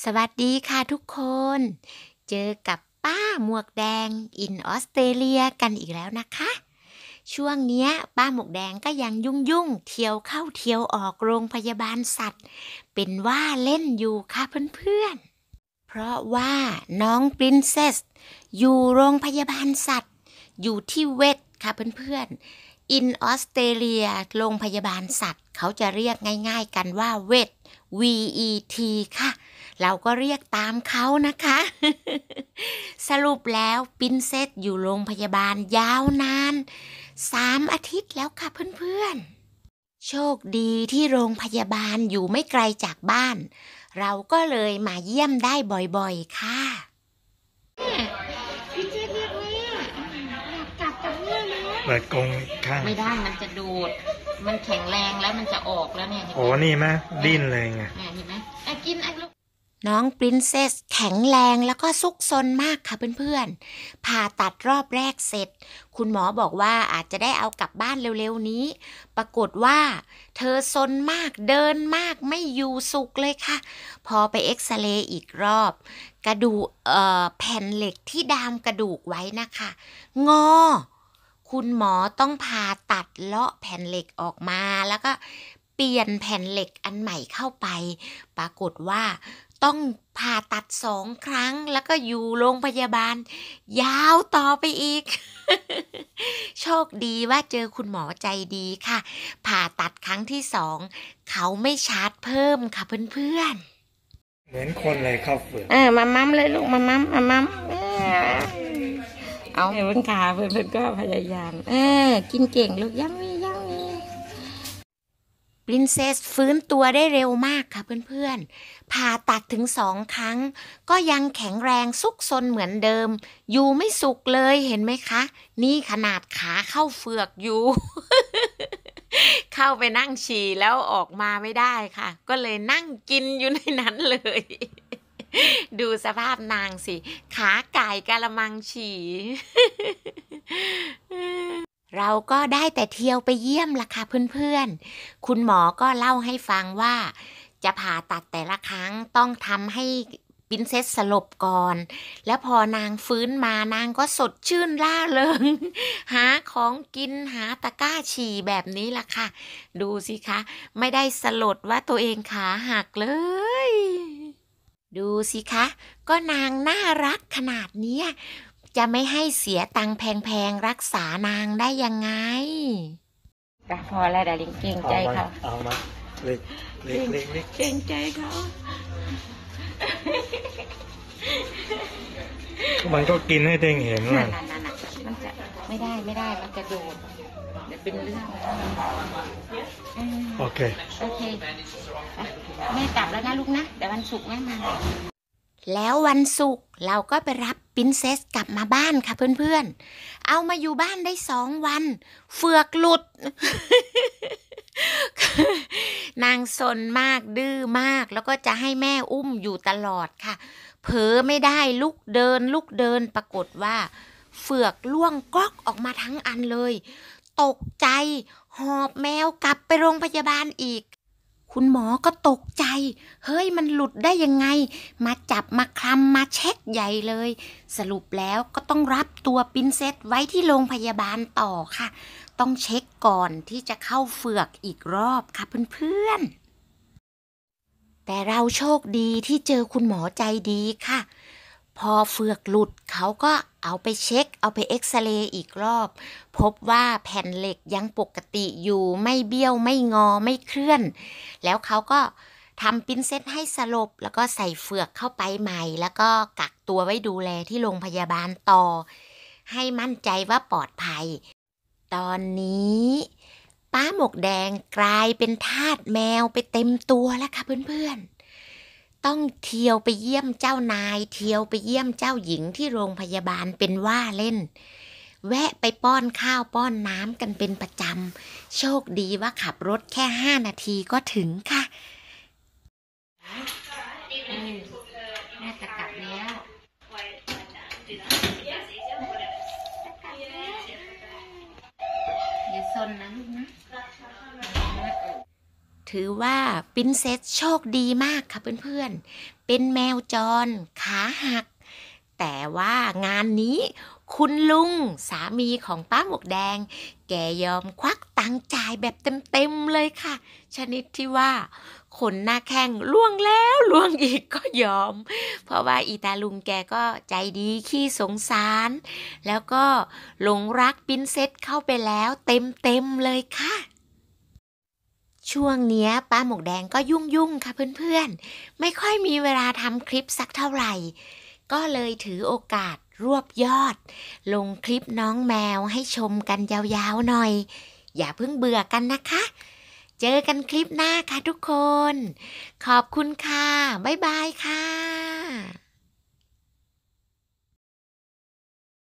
สวัสดีค่ะทุกคน เจอกับป้าหมวกแดงอินออสเตรเลียกันอีกแล้วนะคะ ช่วงเนี้ยป้าหมวกแดงก็ยังยุ่งเที่ยวเข้าเที่ยวออกโรงพยาบาลสัตว์ เป็นว่าเล่นอยู่ค่ะเพื่อนๆ เพราะว่าน้องปรินเซสอยู่โรงพยาบาลสัตว์ อยู่ที่เวทค่ะเพื่อนๆ อินออสเตรเลียโรงพยาบาลสัตว์เขาจะเรียกง่ายๆกันว่าเวท VET ค่ะเราก็เรียกตามเขานะคะ สรุปแล้วปรินเซสอยู่โรงพยาบาลยาวนาน3 อาทิตย์แล้วค่ะเพื่อนๆโชคดีที่โรงพยาบาลอยู่ไม่ไกลจากบ้านเราก็เลยมาเยี่ยมได้บ่อยๆค่ะพี่เจ๊เรียกแม่อยากกลับกับแม่แล้วเปิดกรงข้างไม่ได้มันจะดูดมันแข็งแรงแล้วมันจะออกแล้วเนี่ยโอ้นี่ไหมดิ้นเลยไงเห็นไหมกินลูกน้องปรินเซสแข็งแรงแล้วก็ซุกซนมากค่ะเพื่อนๆผ่าตัดรอบแรกเสร็จคุณหมอบอกว่าอาจจะได้เอากลับบ้านเร็วๆนี้ปรากฏว่าเธอซนมากเดินมากไม่อยู่สุขเลยค่ะพอไปเอ็กซเรย์อีกรอบกระดูกแผ่นเหล็กที่ดามกระดูกไว้นะคะงอคุณหมอต้องผ่าตัดเลาะแผ่นเหล็กออกมาแล้วก็เปลี่ยนแผ่นเหล็กอันใหม่เข้าไปปรากฏว่าต้องผ่าตัด2 ครั้งแล้วก็อยู่โรงพยาบาลยาวต่อไปอีก โชคดีว่าเจอคุณหมอใจดีค่ะผ่าตัดครั้งที่2เขาไม่ชาร์จเพิ่มค่ะเพื่อนๆเหมือนคนเลยเข้าเฟือกมามัมเลยลูกมามัมเอาเพื่อนขาเพื่อนก็พยายามกินเก่งลูกยัมมี่ปรินเซสฟื้นตัวได้เร็วมากค่ะเพื่อนๆผ่าตัดถึง2 ครั้งก็ยังแข็งแรงซุกซนเหมือนเดิมอยู่ไม่สุขเลยเห็นไหมคะนี่ขนาดขาเข้าเฟือกอยู่ เข้าไปนั่งฉี่แล้วออกมาไม่ได้ค่ะก็เลยนั่งกินอยู่ในนั้นเลย ดูสภาพนางสิขาไก่กะละมังฉี่ เราก็ได้แต่เที่ยวไปเยี่ยมล่ะค่ะเพื่อนๆคุณหมอก็เล่าให้ฟังว่าจะผ่าตัดแต่ละครั้งต้องทำให้ปรินเซสสลบก่อนแล้วพอนางฟื้นมานางก็สดชื่นร่าเริง หาของกินหาตะกร้าฉี่แบบนี้ล่ะค่ะดูสิคะไม่ได้สลดว่าตัวเองขาหักเลยดูสิคะก็นางน่ารักขนาดนี้จะไม่ให้เสียตังค์แพงๆรักษานางได้ยังไงพอแล้วดาริงเกรงใจเขาเอามาเล็กเกรงใจเขามันก็กินให้เด้งเห็นนั่นมันจะไม่ได้มันจะโดดเดี๋ยวเป็นเรื่องโอเคแม่กลับแล้วนะลูกนะเดี๋ยววันศุกร์แม่มาแล้ววันศุกร์เราก็ไปรับปรินเซสกลับมาบ้านค่ะเพื่อนๆเอามาอยู่บ้านได้2 วันเฟือกหลุด นางซนมากดื้อมากแล้วก็จะให้แม่อุ้มอยู่ตลอดค่ะเผลอไม่ได้ลุกเดินปรากฏว่าเฟือกล่วงกรอกออกมาทั้งอันเลยตกใจหอบแมวกลับไปโรงพยาบาลอีกคุณหมอก็ตกใจเฮ้ยมันหลุดได้ยังไงมาจับมาคลำมาเช็คใหญ่เลยสรุปแล้วก็ต้องรับตัวปรินเซสไว้ที่โรงพยาบาลต่อค่ะต้องเช็คก่อนที่จะเข้าเฟือกอีกรอบค่ะเพื่อนๆแต่เราโชคดีที่เจอคุณหมอใจดีค่ะพอเฟือกหลุดเขาก็เอาไปเช็คเอาไปเอ็กซเรย์อีกรอบพบว่าแผ่นเหล็กยังปกติอยู่ไม่เบี้ยวไม่งอไม่เคลื่อนแล้วเขาก็ทำปรินเซสให้สลบแล้วก็ใส่เฟือกเข้าไปใหม่แล้วก็กักตัวไว้ดูแลที่โรงพยาบาลต่อให้มั่นใจว่าปลอดภัยตอนนี้ป้าหมวกแดงกลายเป็นทาสแมวไปเต็มตัวแล้วค่ะเพื่อนๆต้องเที่ยวไปเยี่ยมเจ้านายเที่ยวไปเยี่ยมเจ้าหญิงที่โรงพยาบาลเป็นว่าเล่นแวะไปป้อนข้าวป้อนน้ำกันเป็นประจำโชคดีว่าขับรถแค่5 นาทีก็ถึงค่ะน่าจะกลับแล้วอย่าซนนะลูกนะถือว่าปรินเซสโชคดีมากค่ะเพื่อนๆเป็นแมวจรขาหักแต่ว่างานนี้คุณลุงสามีของป้าหมวกแดงแกยอมควักตังค์จ่ายแบบเต็มๆเลยค่ะชนิดที่ว่าขนหน้าแข้งล่วงแล้วล่วงอีกก็ยอมเพราะว่าอีตาลุงแกก็ใจดีขี้สงสารแล้วก็หลงรักปรินเซสเข้าไปแล้วเต็มๆเลยค่ะช่วงเนี้ยป้าหมวกแดงก็ยุ่งๆค่ะเพื่อนๆไม่ค่อยมีเวลาทำคลิปสักเท่าไหร่ก็เลยถือโอกาสรวบยอดลงคลิปน้องแมวให้ชมกันยาวๆหน่อยอย่าเพิ่งเบื่อกันนะคะเจอกันคลิปหน้าค่ะทุกคนขอบคุณค่ะบ๊ายบายค่ะ